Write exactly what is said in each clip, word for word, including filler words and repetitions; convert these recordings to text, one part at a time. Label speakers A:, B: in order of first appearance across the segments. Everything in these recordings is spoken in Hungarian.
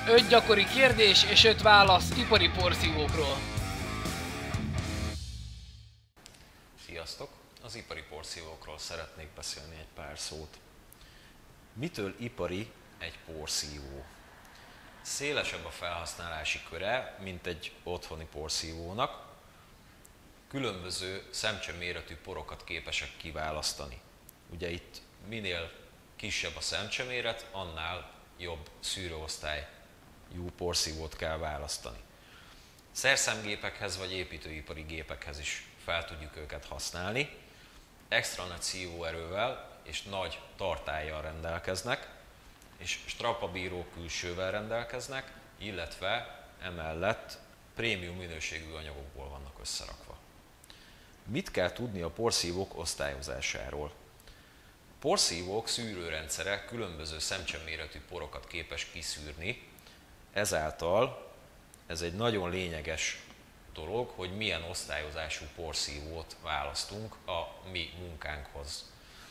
A: öt gyakori kérdés és öt válasz ipari porszívókról.
B: Sziasztok! Az ipari porszívókról szeretnék beszélni egy pár szót. Mitől ipari egy porszívó? Szélesebb a felhasználási köre, mint egy otthoni porszívónak. Különböző szemcseméretű porokat képesek kiválasztani. Ugye itt minél kisebb a szemcseméret, annál jobb szűrőosztályú porszívót kell választani. Szerszámgépekhez vagy építőipari gépekhez is fel tudjuk őket használni. Extra nagy szívóerővel és nagy tartállyal rendelkeznek, és strapabíró külsővel rendelkeznek, illetve emellett prémium minőségű anyagokból vannak összerakva. Mit kell tudni a porszívók osztályozásáról? A porszívók szűrőrendszere különböző szemcseméretű porokat képes kiszűrni, ezáltal ez egy nagyon lényeges dolog, hogy milyen osztályozású porszívót választunk a mi munkánkhoz.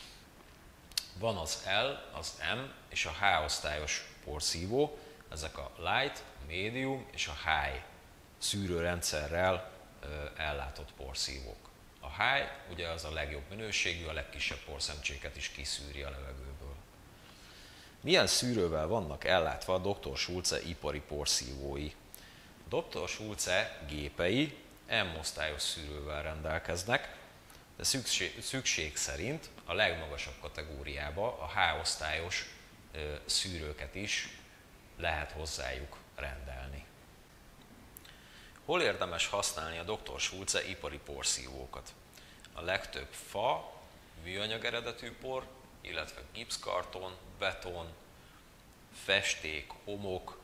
B: Van az L, az M és a H osztályos porszívó, ezek a light, a medium és a high szűrőrendszerrel ellátott porszívók. A high ugye az a legjobb minőségű, a legkisebb porszemcséket is kiszűri a levegőből. Milyen szűrővel vannak ellátva a doktor Schulze ipari porszívói? doktor Schulze gépei M osztályos szűrővel rendelkeznek, de szükség, szükség szerint a legmagasabb kategóriába a H osztályos ö, szűrőket is lehet hozzájuk rendelni. Hol érdemes használni a doktor Schulze ipari porszívókat? A legtöbb fa, műanyag eredetű por, illetve gipszkarton, beton, festék, homok,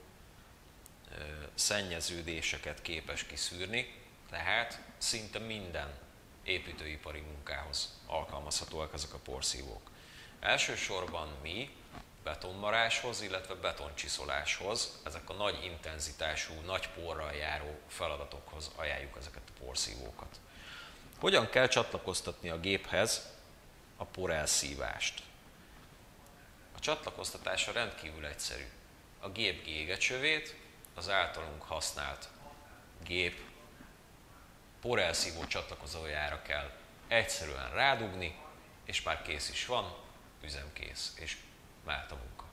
B: szennyeződéseket képes kiszűrni, tehát szinte minden építőipari munkához alkalmazhatóak ezek a porszívók. Elsősorban mi betonmaráshoz, illetve betoncsiszoláshoz, ezek a nagy intenzitású, nagy porral járó feladatokhoz ajánljuk ezeket a porszívókat. Hogyan kell csatlakoztatni a géphez a porelszívást? A csatlakoztatása rendkívül egyszerű. A gép gégecsövét az általunk használt gép porelszívó csatlakozójára kell egyszerűen rádugni, és már kész is van, üzemkész, és mehet a munka.